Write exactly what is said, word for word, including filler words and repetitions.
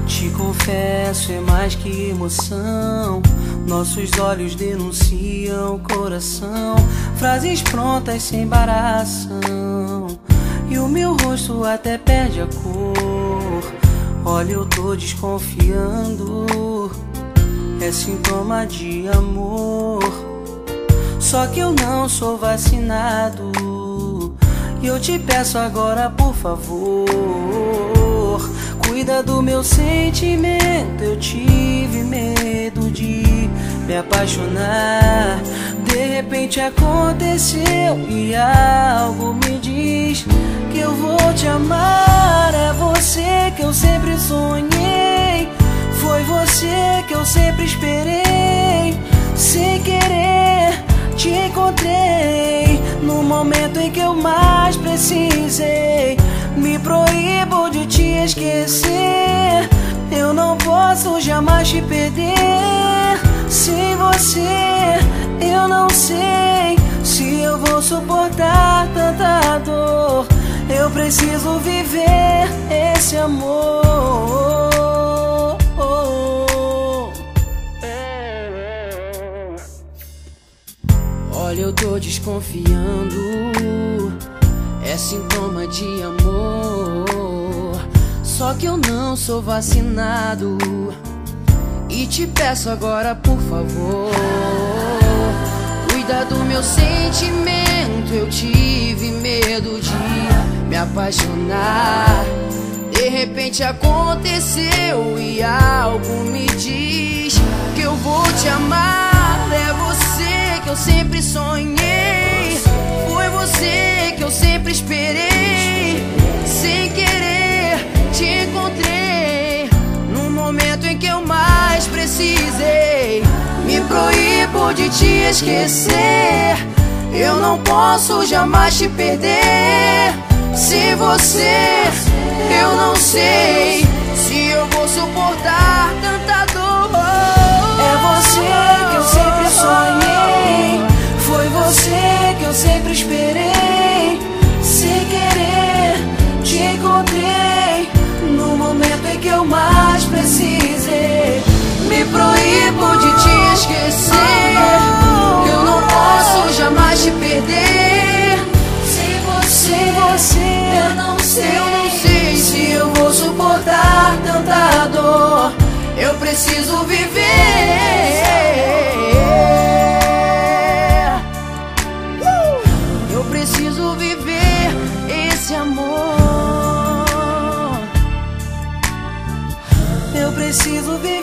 Te confesso, é mais que emoção. Nossos olhos denunciam o coração. Frases prontas sem embaração. E o meu rosto até perde a cor. Olha, eu tô desconfiando. É sintoma de amor. Só que eu não sou vacinado. E eu te peço agora, por favor, cuida do meu sentimento. Eu tive medo de me apaixonar. De repente aconteceu e algo me diz que eu vou te amar. É você que eu sempre sonhei. Foi você que eu sempre esperei. Sem querer te encontrei no momento em que eu mais precisei. Me proíbo de te esquecer. Eu não posso jamais te perder. Sem você eu não sei se eu vou suportar tanta dor. Eu preciso viver esse amor. Olha, eu tô desconfiando. É sintoma de amor. Só que eu não sou vacinado. E te peço agora, por favor, cuida do meu sentimento. Eu tive medo de me apaixonar. De repente aconteceu e algo me diz que eu vou te amar. É você que eu sempre sonhei. Foi você que eu sempre esperei. Sem querer te encontrei no momento em que eu mais precisei. Me proíbo de te esquecer. Eu não posso jamais te perder. Sem você eu não sei se eu vou suportar tanta dor. É você que eu sempre sonhei. Foi você que eu sempre esperei. Sem querer te encontrei no momento em que eu mais precisei. Me proíbo de te esquecer. Eu não posso jamais te perder. Sem você, você eu não sei, eu não sei se eu vou suportar tanta dor. Eu preciso viver. Eu preciso viver esse amor. Eu preciso viver.